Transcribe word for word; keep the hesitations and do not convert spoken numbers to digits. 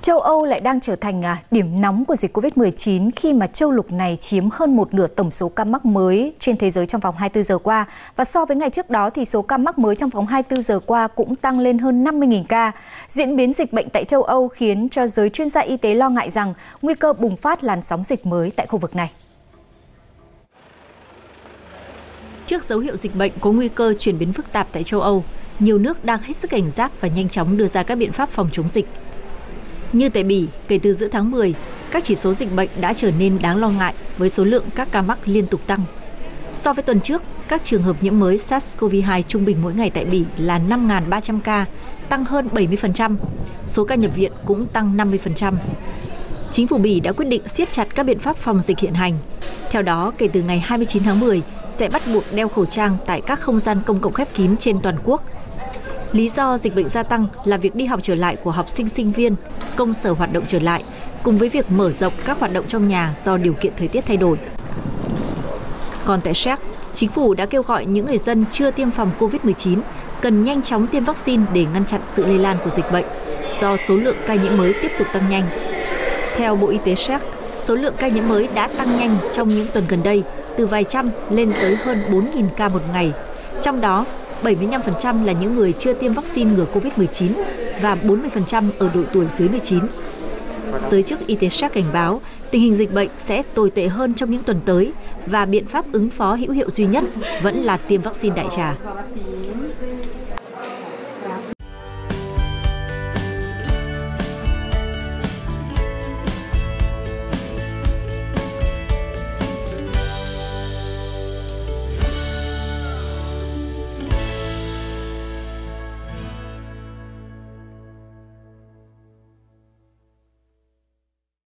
Châu Âu lại đang trở thành điểm nóng của dịch Covid mười chín khi mà châu lục này chiếm hơn một nửa tổng số ca mắc mới trên thế giới trong vòng hai mươi tư giờ qua. Và so với ngày trước đó thì số ca mắc mới trong vòng hai mươi tư giờ qua cũng tăng lên hơn năm mươi nghìn ca. Diễn biến dịch bệnh tại châu Âu khiến cho giới chuyên gia y tế lo ngại rằng nguy cơ bùng phát làn sóng dịch mới tại khu vực này. Trước dấu hiệu dịch bệnh có nguy cơ chuyển biến phức tạp tại châu Âu, nhiều nước đang hết sức cảnh giác và nhanh chóng đưa ra các biện pháp phòng chống dịch. Như tại Bỉ, kể từ giữa tháng mười, các chỉ số dịch bệnh đã trở nên đáng lo ngại với số lượng các ca mắc liên tục tăng. So với tuần trước, các trường hợp nhiễm mới SARS-xê o vê hai trung bình mỗi ngày tại Bỉ là năm nghìn ba trăm ca, tăng hơn bảy mươi phần trăm. Số ca nhập viện cũng tăng năm mươi phần trăm. Chính phủ Bỉ đã quyết định siết chặt các biện pháp phòng dịch hiện hành. Theo đó, kể từ ngày hai mươi chín tháng mười, sẽ bắt buộc đeo khẩu trang tại các không gian công cộng khép kín trên toàn quốc. Lý do dịch bệnh gia tăng là việc đi học trở lại của học sinh sinh viên, công sở hoạt động trở lại, cùng với việc mở rộng các hoạt động trong nhà do điều kiện thời tiết thay đổi. Còn tại Séc, chính phủ đã kêu gọi những người dân chưa tiêm phòng Covid mười chín cần nhanh chóng tiêm vaccine để ngăn chặn sự lây lan của dịch bệnh, do số lượng ca nhiễm mới tiếp tục tăng nhanh. Theo Bộ Y tế Séc, số lượng ca nhiễm mới đã tăng nhanh trong những tuần gần đây, từ vài trăm lên tới hơn bốn nghìn ca một ngày. Trong đó, bảy mươi lăm phần trăm là những người chưa tiêm vaccine ngừa Covid mười chín và bốn mươi phần trăm ở độ tuổi dưới mười chín. Giới chức y tế Séc cảnh báo tình hình dịch bệnh sẽ tồi tệ hơn trong những tuần tới và biện pháp ứng phó hữu hiệu duy nhất vẫn là tiêm vaccine đại trà.